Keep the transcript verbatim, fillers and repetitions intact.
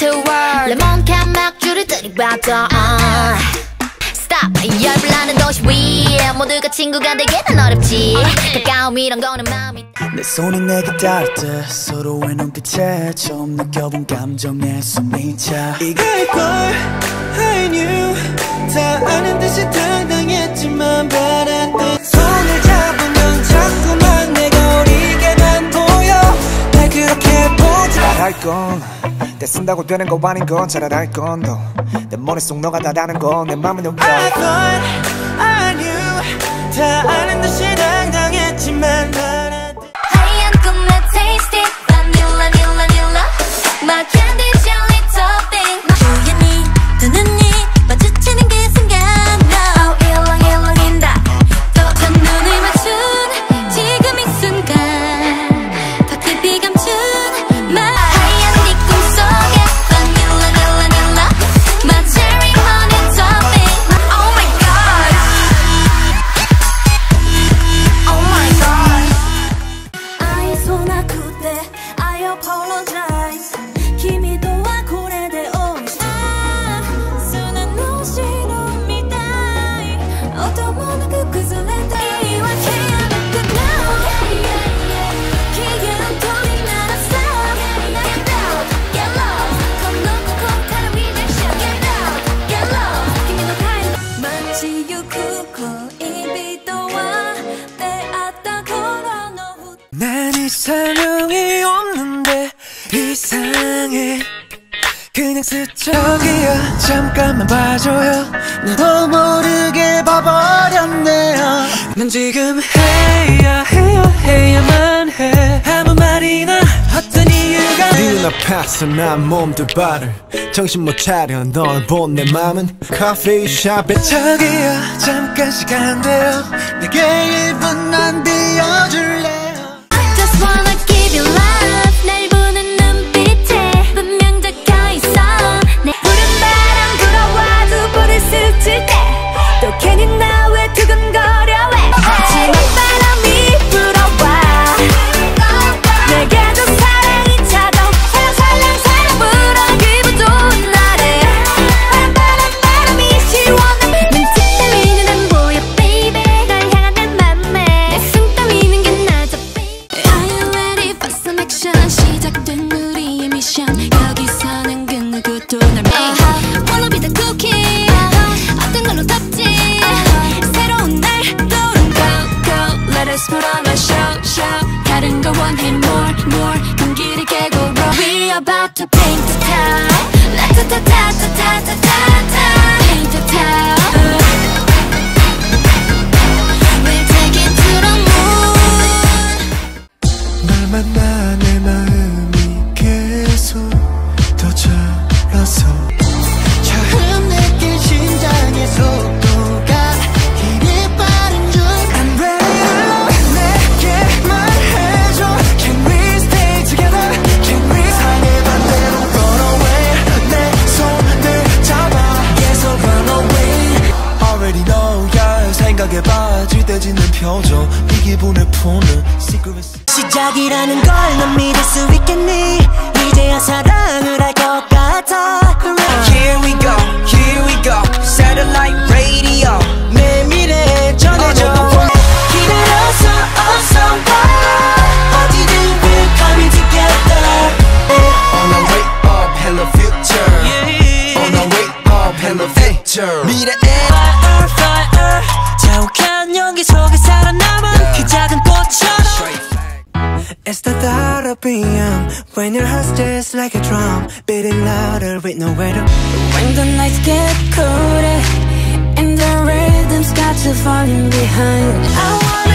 to work 레몬캔 맥주를 들이받아 uh. Stop 열불 나는 도시 위에 모두가 친구가 되기는 어렵지 가까움이란 거는 마음이 내 손이 내게 닿을 때 서로의 눈빛에 처음 느껴본 감정에 숨이 차 이걸 I knew 다 아는 듯이 당당했지만 바랬듯 손을 잡으면 자꾸만 내가 어리게만 보여 날 그렇게 보지 잘할 건 때 쓴다고 되는 거 아닌 건 잘 알할 건 더 내 머릿속 너가 다라는 건 내 맘을 녹여 I thought I knew 다 아는 듯이 당당했지만 바랬듯 하얀 꿈에 tasty vanilla vanilla vanilla My candy jelly topping 우연히 두 눈이 마주치는 그 순간 No 일렁일렁인다 또 한 눈을 맞춘 지금 이 순간 더 깊이 감춘 My 하얀 네 꿈속에 vanilla vanilla vanilla My cherry honey topping Oh my god Oh my god I 손 아플 때 I apologize君とはこれで終わりああ砂の白みたい音もなく崩れた言い訳やめて now 機嫌取りならさ Get out, get lost この心から rejection Get out, get lost 君の態度街行く恋人は出会った頃の 난 이상형이 없는데 이상해 그냥 스쳐 저기요 잠깐만 봐줘요 나도 모르게 봐버렸네요 난 지금 해야 해야 해야만 해 아무 말이나 어떤 이유가 네 눈앞에서 난 몸둘 바를 정신 못 차려 널 본 내 맘은 커피숍에 저기요 잠깐 시간 돼요 내게 일 분만 비워줄래요 Just wanna give you love 날 보는 눈빛에 분명 적혀있어 내 푸른 바람 불어와 두 볼을 스칠 때 또 괜히 나 왜 두근거려 왜 하지만 바람이 불어와 내게도 사랑이 찾아와 살랑살랑 불어 기분 좋은 날에 바람 바람 바람이 시원해 눈치 따위는 안 보여 baby 널 향한 내 맘에 내 숨 따위는 게 나죠 baby Are you ready for some action 시작된 우리의 미션 여기서는 그 누구도 날 make Wanna be the cookie 어떤 걸로 덮지 새로운 날 떠오른 go go Let us put on a show show 다른 걸 원해 more more 경기를 깨고 roll We about to paint the town La ta ta ta ta ta ta ta ta Paint the town We'll take it to the moon 널 만나 내 마음이 계속 더 절어서 처음 느낀 심장의 속도가 이리 빠른 줄 I'm ready 내게 말해줘 Can we stay together Can we 상의 반대로 run away 내 손을 잡아 계속 run away Already know yeah 생각에 빠질 때 짓는 표정 이 기분을 푸는 secret 시작이라는 걸 넌 믿을 수 있겠니 이제야 사랑을 할 것 같아 Here we go, here we go Satellite radio 내 미래 전해줘 기다려서 어서 와 어디든 we're coming together On our way up, hello future On our way up, hello future 미래에 Fire, fire 자욱한 연기 속에 살아남은 그 작은 꽃처럼 It's the thought of being when your heart just like a drum beating louder with nowhere to When the nights get colder and the rhythm's got you falling behind I want